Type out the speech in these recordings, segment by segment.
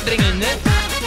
vordringeln, ne?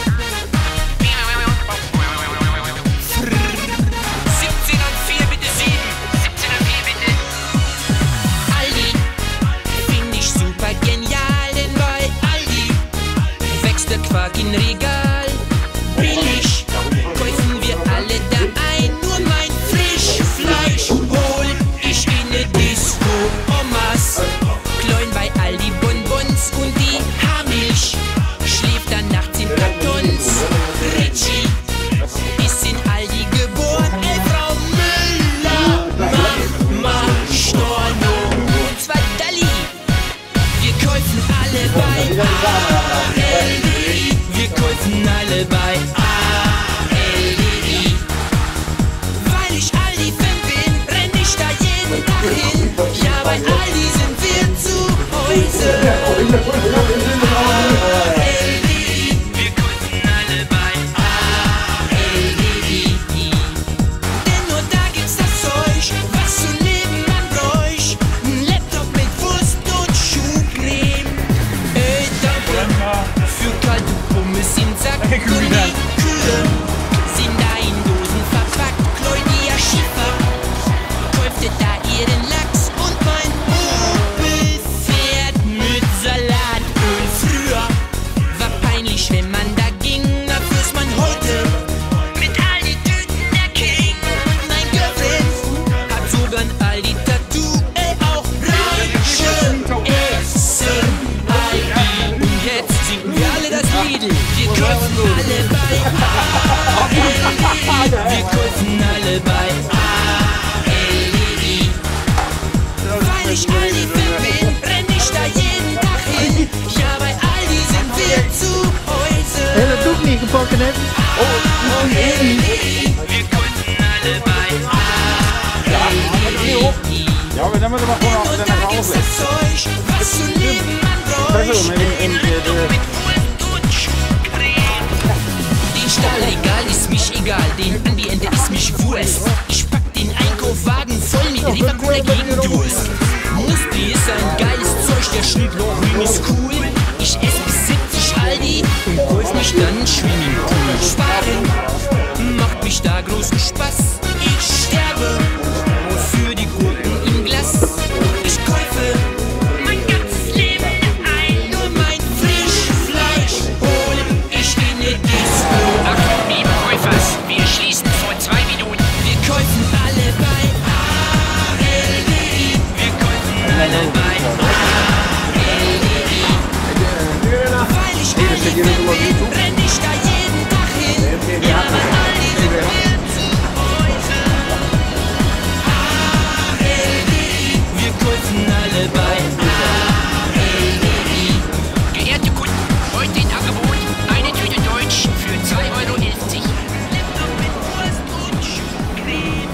17 an 4, bitte 7. 17 an 4, bitte. Aldi, find ich super genial, denn bei Aldi wächst der Quark in Regal. Billig kaufen wir alle da ein, nur mein Frischfleisch hol ich in ne Disco. Omas kleuen bei Aldi Bonbons und die Haarmilch schläft dann nachts in Kartons. Ritchie ist in Aldi geboren, ey Frau Müller, Mama Storno und zwar Dalli. Wir kaufen alle bei Aldi, wir kaufen alle bei Aldi. Weil ich Aldi-Fan bin, renn ich da jeden Tag hin. Ja, bei Aldi sind wir zu Hause. Aldi, wir kaufen alle bei Aldi. Denn nur da gibt's das Zeug, was zu leben man bräuch. Ein Laptop mit Wurst und Schuhcreme. Danke für kalte Pommes im Sack. Und die Kühe sind da in Dosen verpackt. Claudia Schiffer kaufte da ihren Lachs. Und mein Opel fährt mit Salatöl. Früher war peinlich, wenn man da ging. Dafür ist man heute mit Aldi-Tüten der King. Mein Girlfriend hat sogar ein Aldi-Tattoo. Auch Reiche essen Aldi. Und jetzt singen wir alle das Lied. Wir kaufen alle bei Aldi. Wir kaufen alle bei Aldi. Weil ich Aldi-Fan bin, renn ich da jeden Tag hin. Ja, bei Aldi sind wir zu Hause. Dat doet niet gepakken net. Aldi. Wir kaufen alle bei Aldi. Ja, aber dann müssen wir Denn gewoon nur af da naar gibt's Hause. das Zeug, was zu leben man bräuch. Ein Laptop mit Wurst und Schuhcreme. Den Stahlregal ist mich egal, den Ambiente ist mich Wurst. Ich pack den Einkaufswagen voll mit Leberkohle gegen Durst. Muspi ist ein geiles Zeug, der Schnittlohn ist cool. Ich ess bis 70 Aldi und kauf mich dann ein Swimmingpool. Sparen macht mich da großen Spaß. Ich sterbe für die Gurken im Glas. Ich kaufe mein ganzes Leben ein, nur mein Frischfleisch hol ich in ne Disco. Achtung, liebe Käufers, wir schließen vor 2 Minuten. Wir kaufen alle bei Aldi. Wir kaufen alle bei Aldi. Weil ich Aldi-Fan bin, renn ich da jeden Tag hin. Ja, bei Aldi sind wir zu Hause. Aldi, wir kaufen alle bei Aldi. Geehrte Kunden, heute in Angebot eine Tüte Deutsch für 2,11 €. Laptop mit Wurst und Schuhcreme.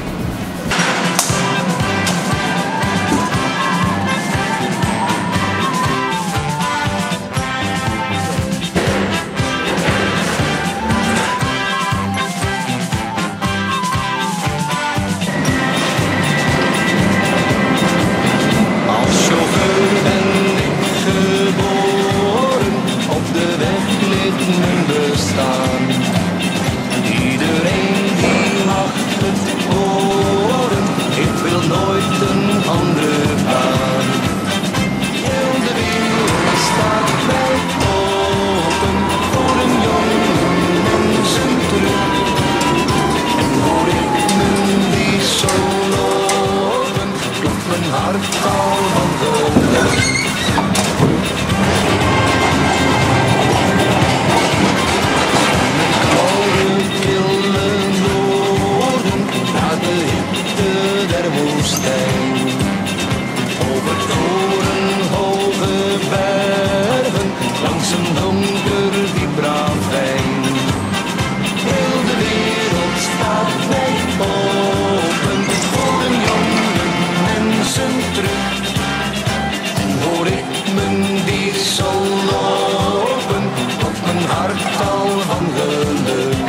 Als chauffeur ben ik geboren, op de weg ligt mijn bestaan. Iedereen die mag het horen, ik wil nooit een andere baan. Heel de wereld staat mij open voor een jongen en zijn truc. En hoor ik mijn die zo lopen, klopt mijn hart al van geluk. Met koude kille noorden naar de hitte der woestijn. Over torenhoge bergen, langs een donker diep ravijn. Heel de wereld staat mij open voor een jongen en zijn truc. En hoor ik mijn diesel lopen, op mijn hart al van geluk.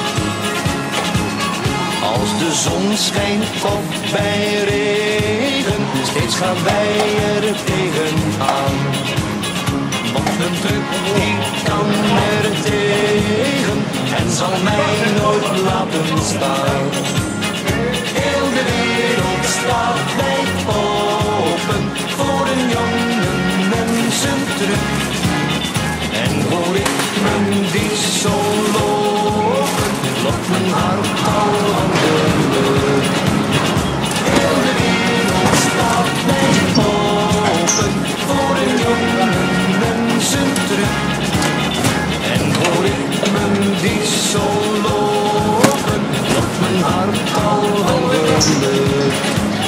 Als de zon schijnt of bij regen, steeds gaan wij er tegenaan. Want een truck die kan er tegen en zal mij nooit laten staan. Heel de wereld staat wijd open voor een jonge mensentruc. En hoor ik mijn diesel lopen, loopt mijn hart al aan de lucht. Heel de wereld staat wijd open voor een jonge mensentruc. En hoor ik mijn diesel lopen, loopt mijn hart al aan de lucht.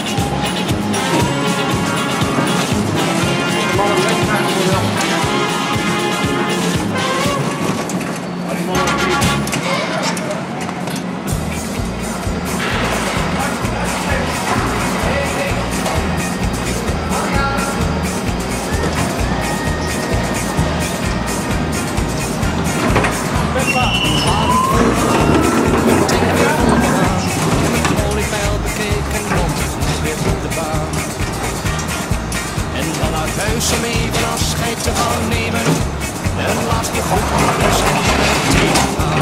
Om even afscheid te gaan nemen, een laatste groetjes en tegenaan.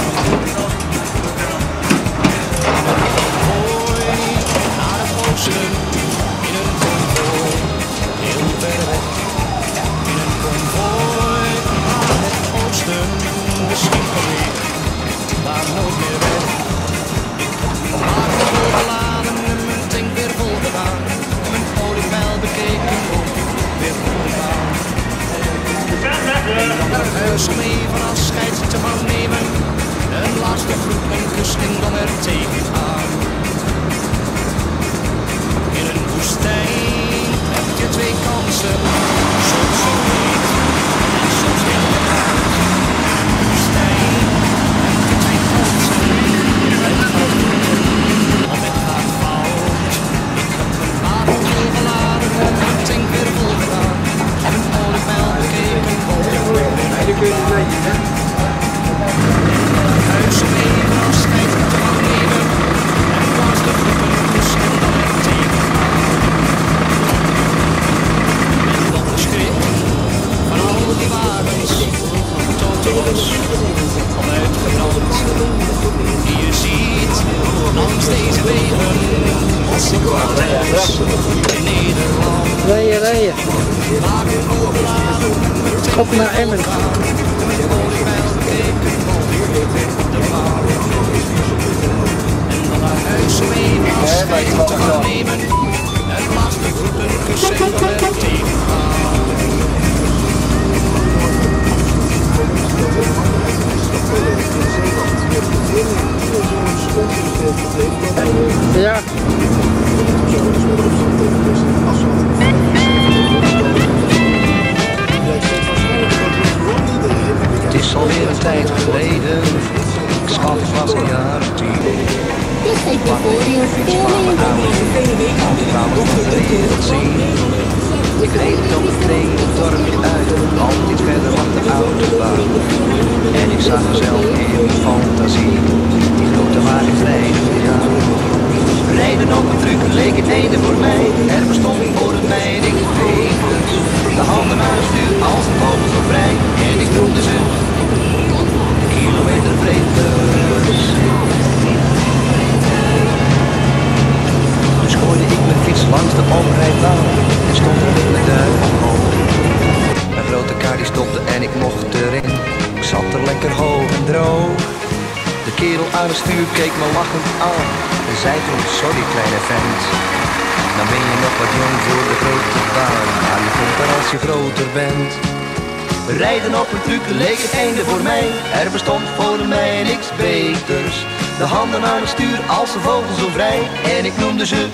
Hoi, naar het oosten, in een konvooi, heel ver weg. In een konvooi, naar het oosten, misschien weer, maar nooit meer weg. Ik heb maar volgeladen en mijn tank weer volgedaan, en mijn oliepeil bekeken ook weer volgedaan. Naar huis om even afscheid te gaan nemen, een laatste groet, een kus en dan er tegenaan. In een woestijn heb je twee kansen, soms zo heet en soms heel koud. In een woestijn heb je twee kansen, het gaat goed of het gaat fout. Ik heb mijn adem volgeladen en mijn tank weer volgedaan, en mijn oliepeil bekeken. Huis om even afscheid te gaan nemen, en laatste groepen kus en dan er tegenaan. En dan de schrik van al die wagens, toto's, al uitgebrand, die je ziet langs deze wegen, als ik thuis in Nederland. Rijden. Op naar Emmen. En dan naar huis om even afscheid te gaan nemen, en laatste groeten kussen en dan er tegenaan. Ja. Het is alweer een tijd geleden, ik schat het was een jaar of 10. Ik pakte de fiets van mijn ouders, want ik wou nog de wereld zien. Ik reed op een trein het dorpje uit, want iets verder lag de autobaan. En ik zag mezelf in mijn fantasie, die grote wagens rijden voor jou. Rijden op een truck leek het einde voor mij, er bestond voor het mij niks beters. De handen aan het stuur als een vogel zo vrij, en ik noemde ze kilometervreters. Dus gooide ik mijn fiets langs de omrijbaan en stond er met mijn duim omhoog. Een grote kar die stopte en ik mocht erin, ik zat er lekker hoog en droog. De kerel aan het stuur keek me lachend aan en zei toen: sorry kleine vent, dan ben je nog wat jong voor de grote baan, maar je komt er als je groter bent. Rijden op een truck leek het einde voor mij, er bestond voor mij niks beters. De handen aan het stuur als een vogel zo vrij, en ik noemde ze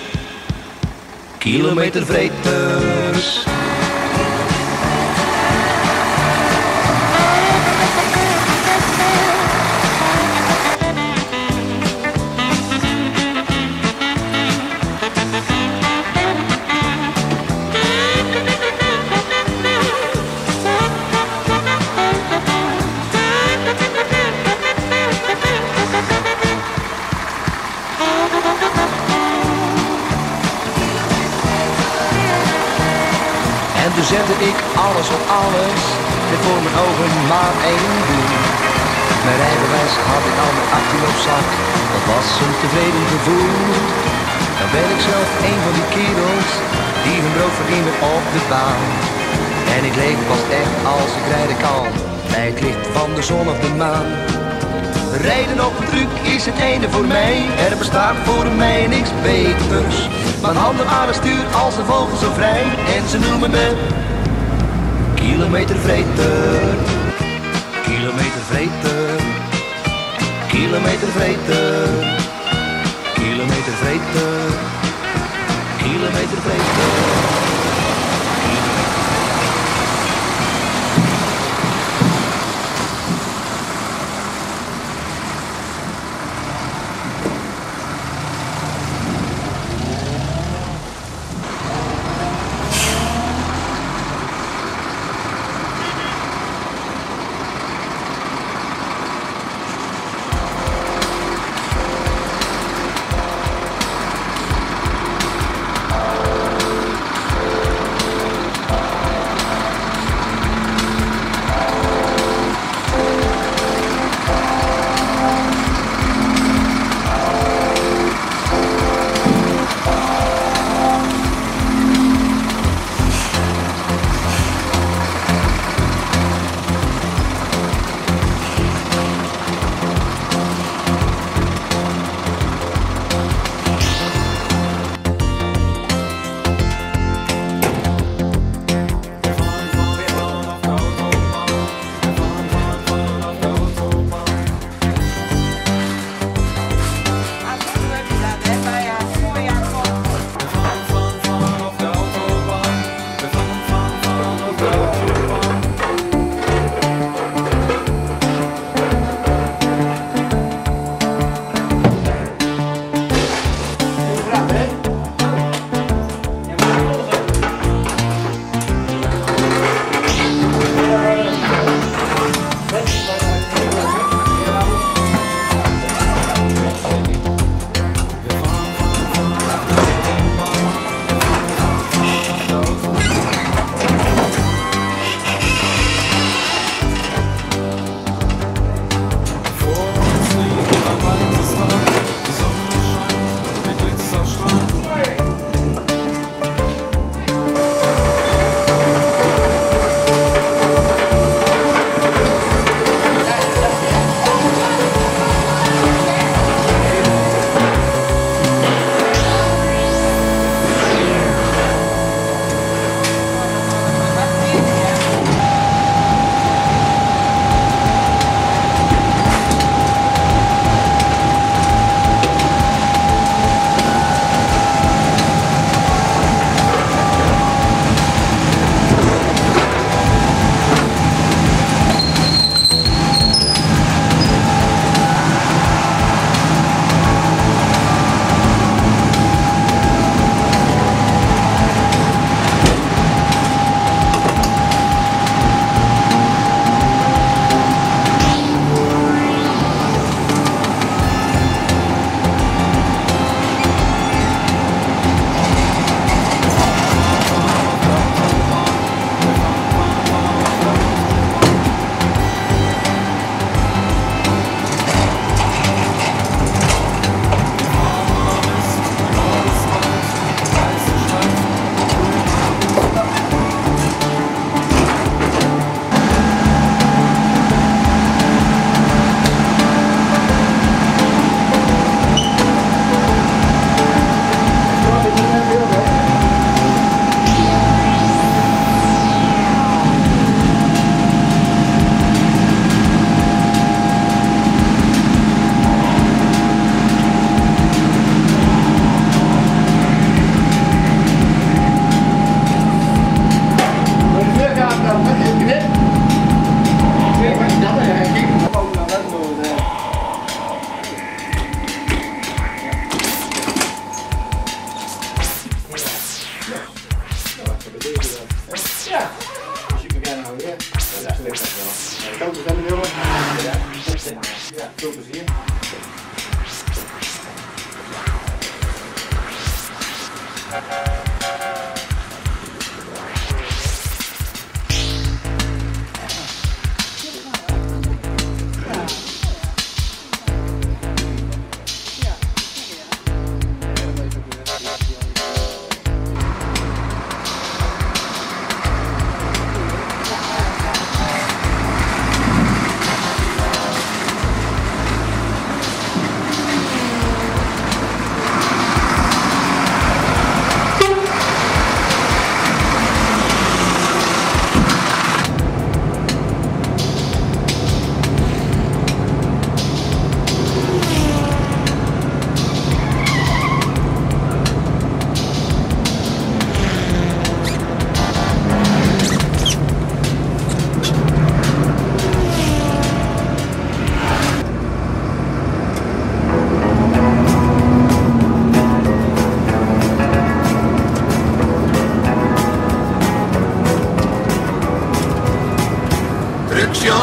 kilometervreters. Toen zette ik alles op alles, met voor mijn ogen maar één doel. Mijn rijbewijs had ik al met 18 op zak, dat was een tevreden gevoel. Dan ben ik zelf een van die kerels, die hun brood verdienen op de baan. En ik leef pas echt als ik rijden kan, bij het licht van de zon of de maan. Rijden op een truck is het einde voor mij, er bestaat voor mij niks beters. Mijn handen aan het stuur als de vogels zo vrij, en ze noemen me kilometervreter. Kilometervreter, kilometervreter, kilometervreter, kilometervreter.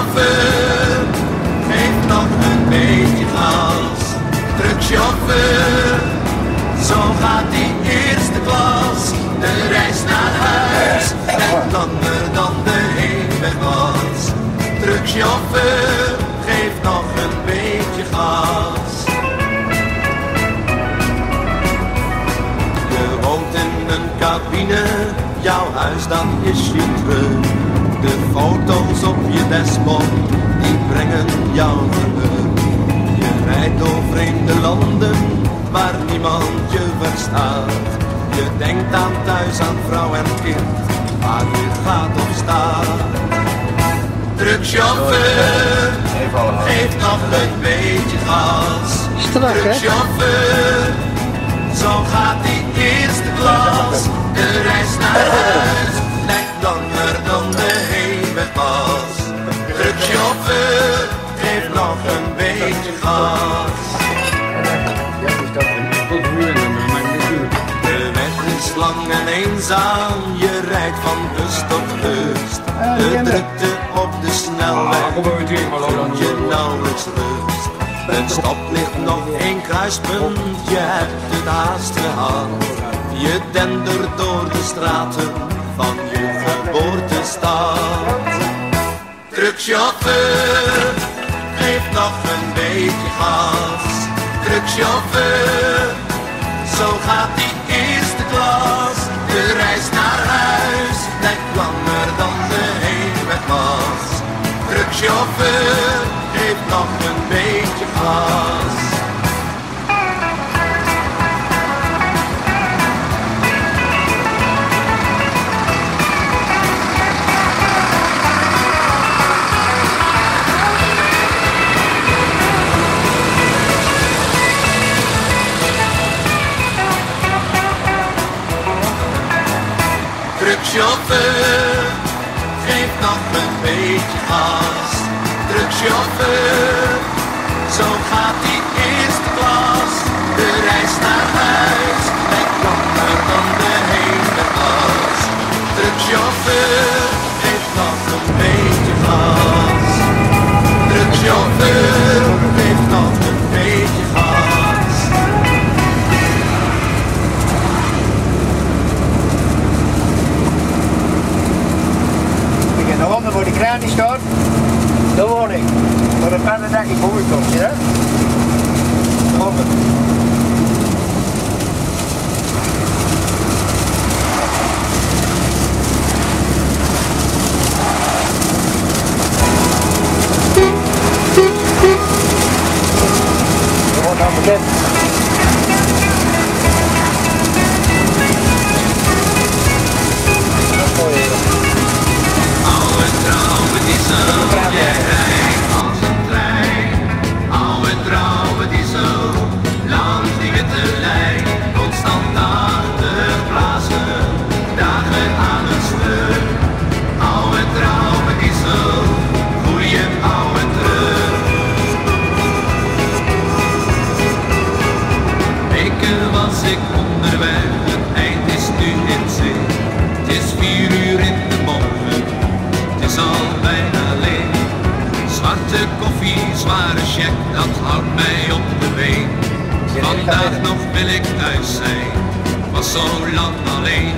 Truckchauffeur, geef nog een beetje gas. Truckchauffeur, zo gaat die eerste klas. De reis naar huis, net langer dan de heenweg was. Truckchauffeur, geef nog een beetje gas. Je woont in een cabine, jouw huis dan is je terug. De foto's op je desktop, die brengen jou geluk. Je rijdt door vreemde landen, waar niemand je verstaat. Je denkt aan thuis, aan vrouw en kind, waar je gaat of staat. Truckchauffeur, geef nog een beetje gas. Truckchauffeur, zo gaat die eerste klas. De reis naar huis lijkt langer dan de heenweg was. Truckchauffeur, geef nog een beetje gas. De weg is lang en eenzaam, je rijdt van kust tot kust. De drukte op de snelweg, vind je nauwelijks rust. Een stoplicht, nog één kruispunt, je hebt het haast gehad. Je dendert door de straten van je geboortestad. Truckchauffeur, geef nog een beetje gas. Truckchauffeur, zo gaat die eerste klas. De reis naar huis lijkt langer dan de heenweg was. Truckchauffeur, geef nog een beetje gas. Truckchauffeur, geef nog een beetje gas. Truckchauffeur, zo gaat die eerste klas. De reis naar huis lijkt langer dan de heenweg was. Truckchauffeur, geef nog een beetje gas. Truckchauffeur, geef nog een beetje gas. De handen voor de kraan die staat, de woning. Voor een paar dagen voor je komt, ja? De handen. Dat wordt nou bekend. Zware check, dat houdt mij op de been. Vandaag nog wil ik thuis zijn, was zo lang alleen.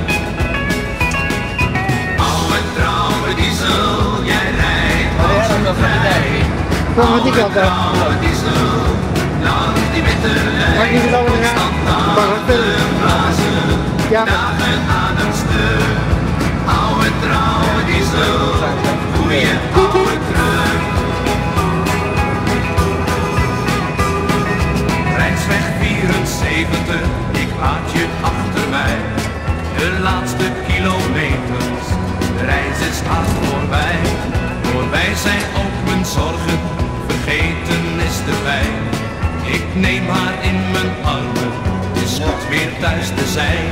Oude trouwe diesel, jij rijdt als een trein. Oude trouwe diesel, langs die witte lijn. Constant aan de blazen, dagen aan het stuk. Oude trouwe diesel, goeie oude kruk. Rijksweg 74, ik laat je achter mij. De laatste kilometers, de reis is hard voorbij. Voor wij zijn ook mijn zorgen, vergeten is de pijn. Ik neem haar in mijn armen, het is goed weer thuis te zijn.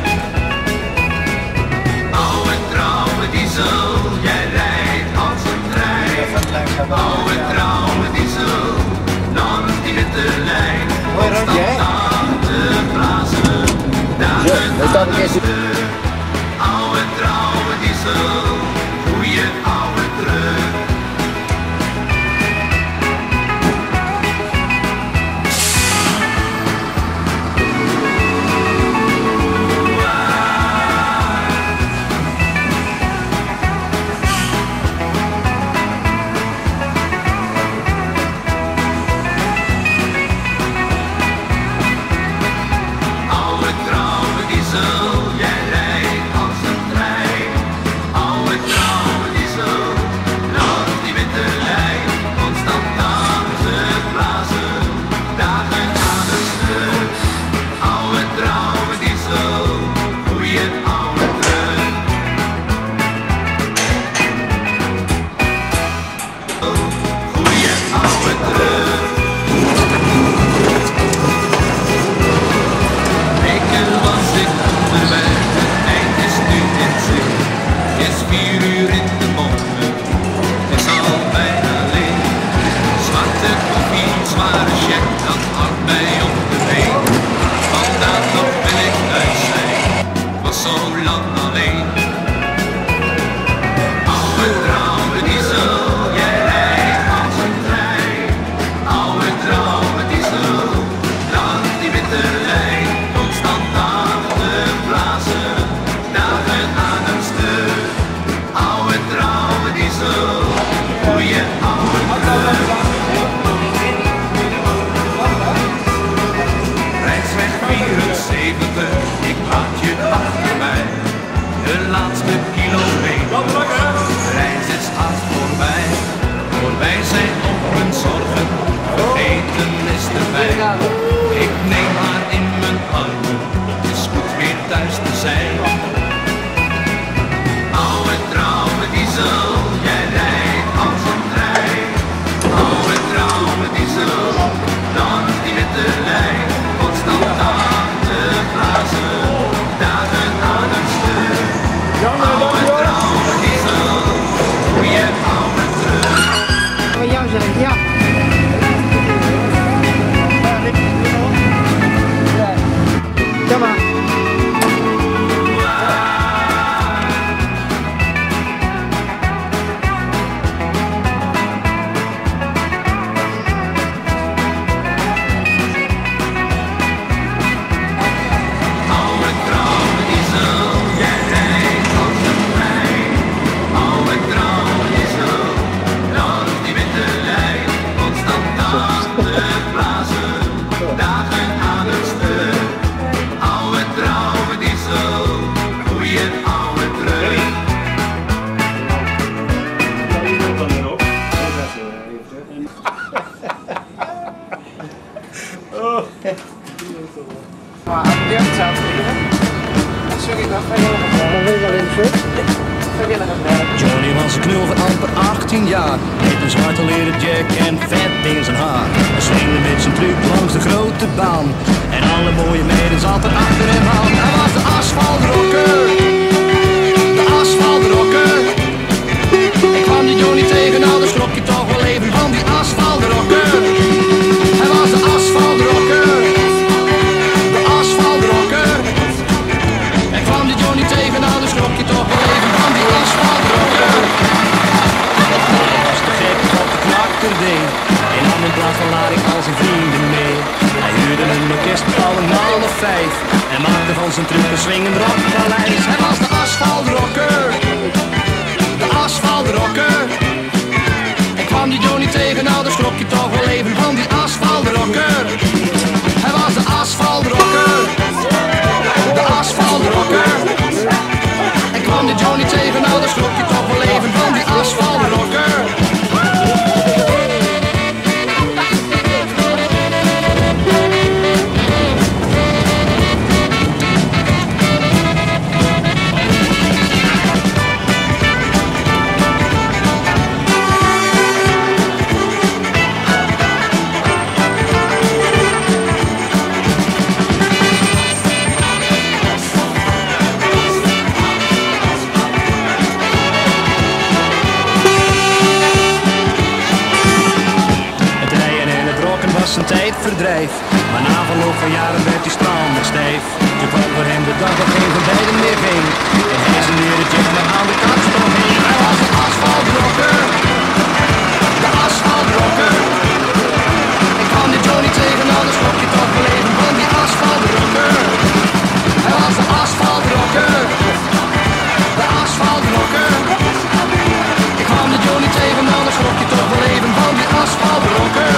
Oude trouwe diesel, jij rijdt als een trein. Oude trouwe diesel, langs die witte lijn. Constant aan de blazen, dagen aan het stuk. Oude trouwe diesel, goeie oude terug. laatste kilometer. De reis is haast voorbij, voor wij zijn op hun zorgen. Vergeten is de wijn. Ik neem haar in mijn armen, het is goed weer thuis te zijn. Oude trouwe diesel, jij rijdt als een trein. Oude trouwe diesel, langs die witte lijn. Constant aan de glazen, dagen aan een stuk. Oude trouwe diesel, hoe je oude terug. Van jou zijn, ja. Ja maar. Maar als je het zou beginnen, dan zeg ik dat vrijwilligers. Dan wil je wel in zo. Vrijwilligers werken. Johnny was een knul van amper 18 jaar. Met een zwarte leren jack en vet in zijn haar. Hij slingerde met zijn truc langs de grote baan. En alle mooie meiden zaten achter hem aan. Hij was de asfaltrocker. De asfaltrocker. Ik kwam die Johnny tegen, nou dan schrok je toch wel even van die asfaltrocker. Hij was de asfaltrocker. De asfaltrocker. Ik kwam die Johnny tegen, nou dan schrok je toch wel even van die asfaltrocker. Hij was te gek wat de knakker deed. En nam in plaats van lading al zijn vrienden mee. Hij huurde een orkest allemaal of 5. En maakte van zijn truc een swingend rockpaleis. Hij was de asfaltrocker. De asfaltrocker. Ik kwam die Johnny tegen, nou dan schrok je toch wel even van die asfaltrocker. Hij was de asfaltrocker. De asfaltrocker. Ik kwam die Johnny tegen, nou dan schrok je toch wel even van die asfaltrocker. Een tijdverdrijf, maar na verloop van jaren werd hij strandig stijf. Toen kwam voor hem de dag dat geen van beiden meer ging. En hij zijn leren jack maar aan de kant stond heen. Hij was de asfaltrocker. De asfaltrocker. Ik kwam die Johnny tegen, nou dan schrok je toch wel even van die asfaltrocker. Hij was de asfaltrocker. De asfaltrocker. Ik kwam die Johnny tegen, nou dan schrok je toch wel even van die asfaltrocker.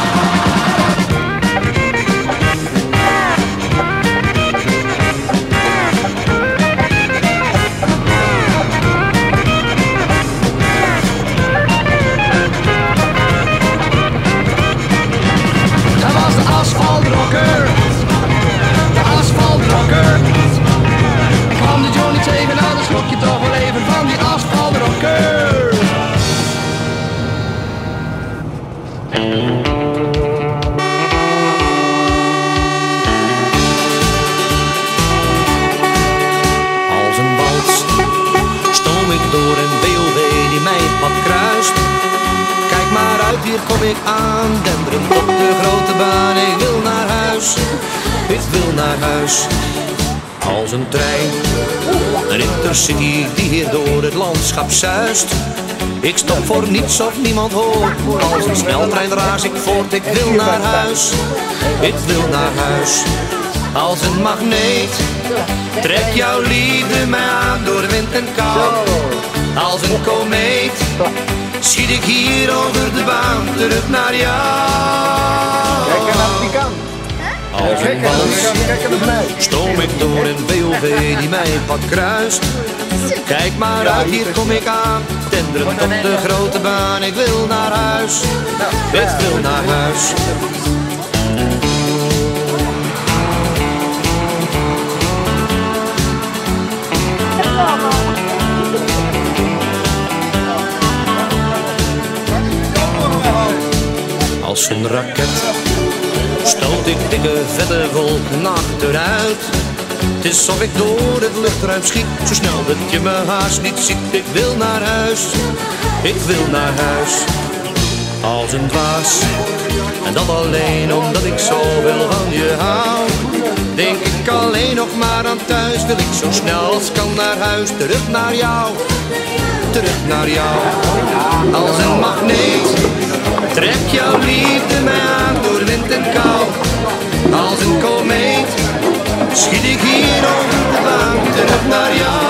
Asfaltrocker, de asfaltrocker. Ik kwam de Johnny tegen, nou dan schrok je toch wel even van die asfaltrocker. Als een wals stoom ik door een BOW die mijn pad kruist. Kijk maar uit, hier kom ik aan, denderend op de grote baan. Ik wil naar huis, ik wil naar huis. Als een trein, een intercity die hier door het landschap zuist. Ik stop voor niets of niemand hoort. Als een sneltrein raas ik voort. Ik wil naar huis, ik wil naar huis. Als een magneet trekt jouw liefde mij aan door wind en kou. Als een komeet schiet ik hier over de baan terug naar jou. Kijk naar die kant. Als een wals stoom ik door een BOW BMW die mijn pad kruist. Kijk maar uit, hier kom ik aan, tenderend op de grote baan. Ik wil naar huis, ik wil naar huis. Als een raket stoot ik dikke vette wolken achteruit. Het is of ik door het luchtruim schiet, zo snel dat je me haast niet ziet. Ik wil naar huis, ik wil naar huis. Als een dwaas, en dat alleen omdat ik zoveel van je hou. Denk ik alleen nog maar aan thuis, wil ik zo snel als kan naar huis. Terug naar jou, terug naar jou. Als een magneet trek jouw liefde mij aan door wind en kou. Als een komeet schiet ik hier over de baan terug naar jou.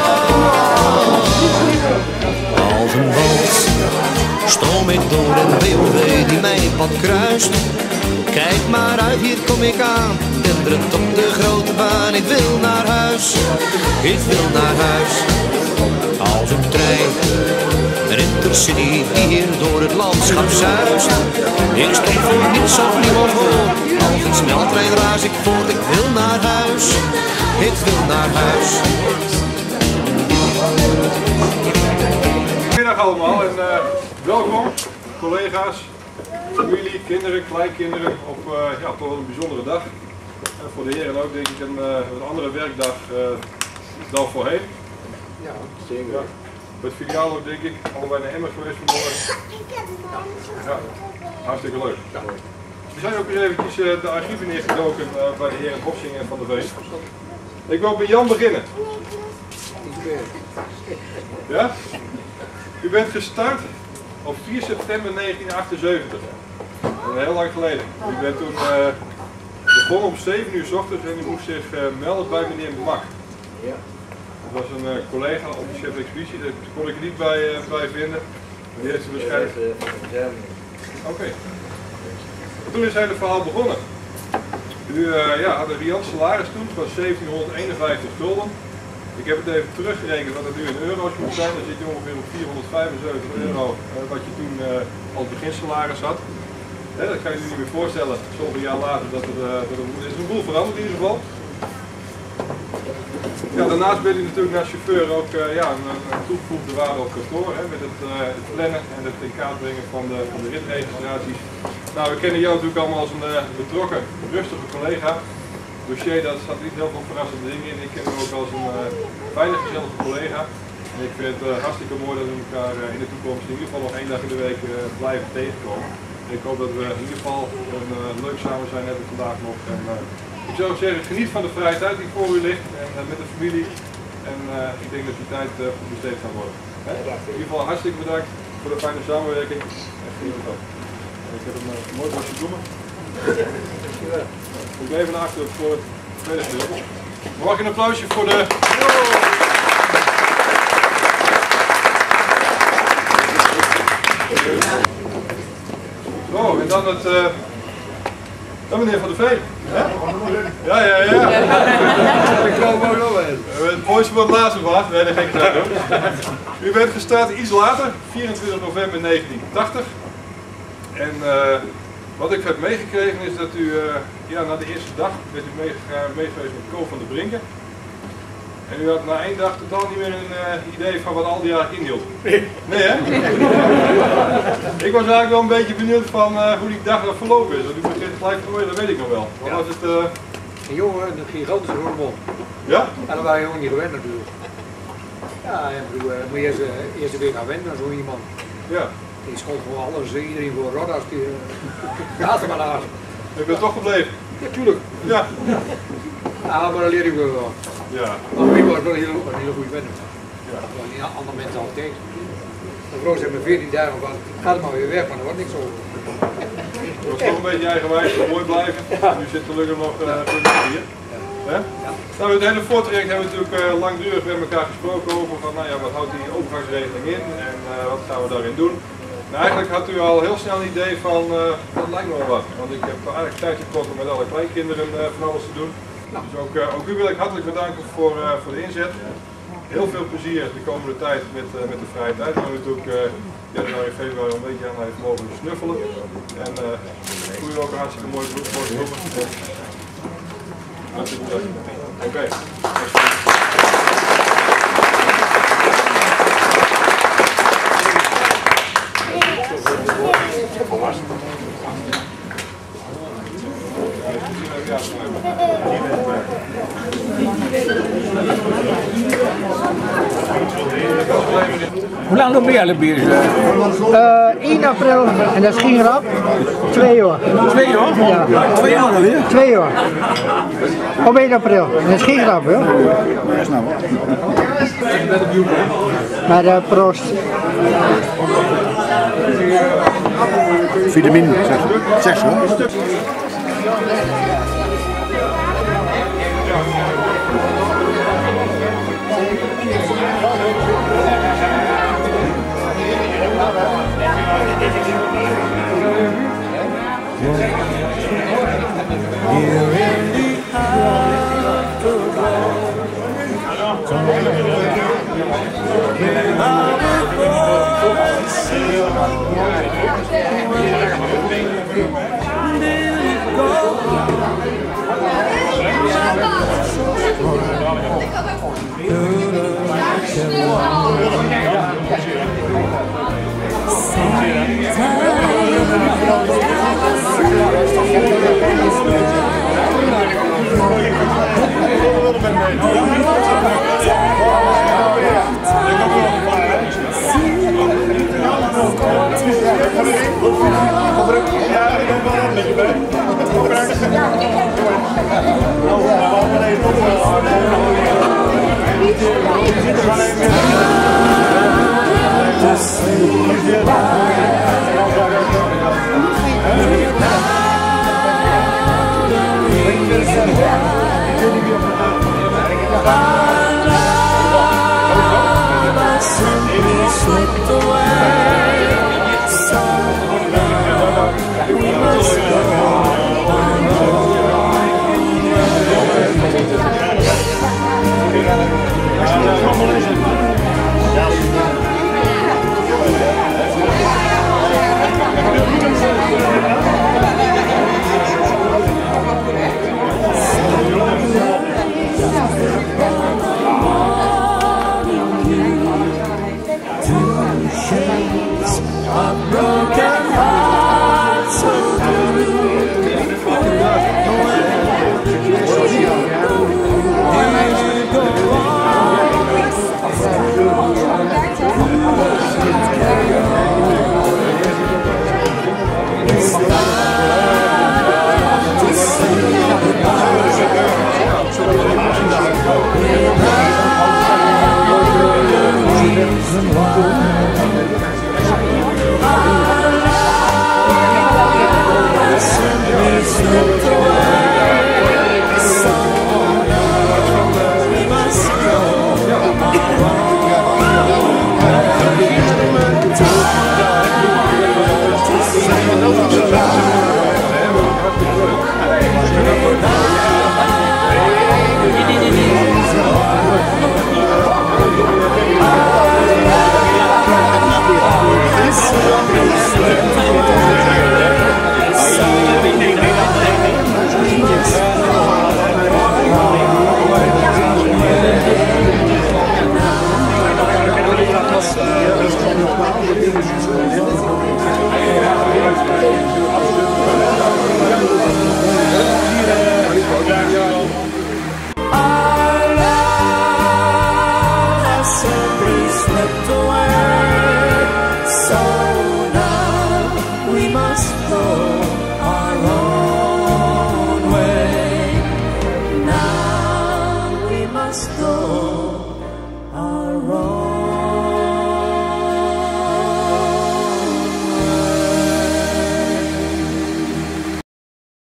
Als een wals stoom ik door een BMW die mijn pad kruist. Kijk maar uit, hier kom ik aan, tenderend op de grote baan. Ik wil naar huis, ik wil naar huis. Als een trein, een intercity die hier door het landschap zuist. Ik stop voor niets of niemand voor, als een sneltrein raas ik voort. Ik wil naar huis, ik wil naar huis. Goedemiddag allemaal en welkom collega's, familie, kinderen, kleinkinderen op toch wel een bijzondere dag. En voor de heren ook denk ik een andere werkdag dan voorheen. Ja, zeker. Ja. Bij het filiaal ook denk ik, allebei naar Emmer geweest vanmorgen. Ja, hartstikke leuk. Ja. We zijn ook weer eventjes de archieven neergedoken bij de heren Bossing en Van der Veen. Ik wil bij Jan beginnen. Ja? U bent gestart op 4 september 1978. Heel lang geleden. U bent toen begonnen om 7 uur 's ochtends en u moest zich melden bij meneer Mak. Ja. Dat was een collega op de chef expeditie, daar kon ik er niet bij vinden. Die heeft ze waarschijnlijk. Oké. Toen is hij het verhaal begonnen. U had een riant salaris toen van 1751 gulden. Ik heb het even teruggerekend wat het nu in euro's moet zijn. Dan zit je ongeveer op 475 euro wat je toen als beginsalaris had. Dat kan je je niet meer voorstellen, zoveel jaar later, dat er is een boel veranderd in ieder geval. Ja, daarnaast ben je natuurlijk naast chauffeur ook een toegevoegde waarde op kantoor, met het plannen en het in kaart brengen van de ritregistraties. Nou, we kennen jou natuurlijk allemaal als een betrokken, rustige collega. Dossier, daar zat niet heel veel verrassende dingen in. Ik ken hem ook als een fijne, gezellige collega. En ik vind het hartstikke mooi dat we elkaar in de toekomst in ieder geval nog 1 dag in de week blijven tegenkomen. En ik hoop dat we in ieder geval een leuk samen zijn hebben vandaag nog. En, ik zou zeggen, geniet van de vrije tijd die voor u ligt en met de familie. En ik denk dat die tijd goed besteed kan worden. In ieder geval hartstikke bedankt voor de fijne samenwerking. En geniet ervan. Ik heb een mooi bosje bloemen. Ik ben even naar achter voor het tweede gedeelte. Mag een applausje voor de... Zo, en dan het... Dan meneer Van der Veen. Ja. Ik kan hem ook nog wel. Het mooiste wat laatste was. Nee, dat ga ik niet doen. U bent gestart iets later, 24 november 1980. En wat ik heb meegekregen is dat u na de eerste dag bent u meegeweest met Co van der Brinken. En u had na 1 dag totaal niet meer een idee van wat al die jaar inhield. Nee hè? Ik was eigenlijk wel een beetje benieuwd van hoe die dag nog verlopen is. Want u begint gelijk te dat weet ik nog wel. Wat was het? Een jongen, een gigantische hormoon. Ja? En daar waren je gewoon niet gewend natuurlijk. Ja, ik bedoel, moet je eerst weer gaan wennen aan zo iemand. Ja. Die schot voor alles, iedereen voor rot als die gaat er maar naar. Ik ben toch gebleven? Ja, tuurlijk. Ja. Ja, maar dat leer ik wel. Ja. Maar ik was wel een hele goede wenner. Ja. Dat waren niet andere mensen altijd. Mijn vrouw zei me 14 dagen van, ga er maar weer weg, maar er wordt niks over. Je was toch een beetje eigenwijs, mooi blijven. Nu zit gelukkig nog hier. Ja. Nou, het hele voortraject hebben we natuurlijk langdurig met elkaar gesproken over van, wat houdt die overgangsregeling in en wat gaan we daarin doen. Nou, eigenlijk had u al heel snel een idee van, dat lijkt me wel wat. Want ik heb eigenlijk tijd gekocht om met alle kleinkinderen van alles te doen. Dus ook u wil ik hartelijk bedanken voor de inzet. Heel veel plezier de komende tijd met de vrije tijd. Waar u natuurlijk januari en februari een beetje aan heeft mogen snuffelen. En hoe u ook een hartstikke mooi beroep voor de hulp. Hartelijk bedankt. Oké. Hoe lang loop je eigenlijk bezig? 1 april en dat is geen grap. 2 jaar. 2 jaar? Ja. 2 jaar alweer? 2 jaar. Op 1 april. En dat is geen grap, hoor. Maar proost. Vitamine, zeg hoor. We'll be right back.